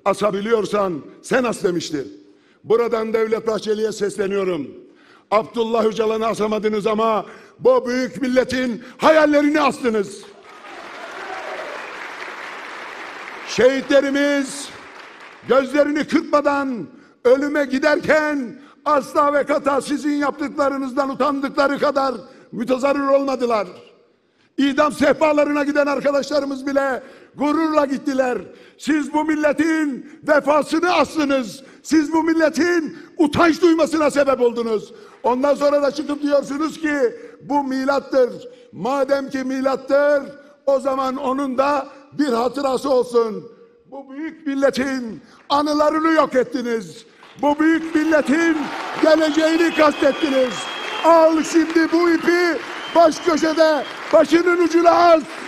asabiliyorsan sen as demişti. Buradan Devlet Bahçeli'ye sesleniyorum. Abdullah Öcalan'ı asamadınız ama bu büyük milletin hayallerini astınız. Şehitlerimiz gözlerini kırpmadan ölüme giderken asla ve kata sizin yaptıklarınızdan utandıkları kadar mütezarrır olmadılar. İdam sehpalarına giden arkadaşlarımız bile gururla gittiler. Siz bu milletin vefasını astınız. Siz bu milletin utanç duymasına sebep oldunuz. Ondan sonra da çıkıp diyorsunuz ki bu milattır. Madem ki milattır, o zaman onun da bir hatırası olsun. Bu büyük milletin anılarını yok ettiniz. Bu büyük milletin geleceğini kastettiniz. Al şimdi bu ipi baş köşede, başının ucuna as.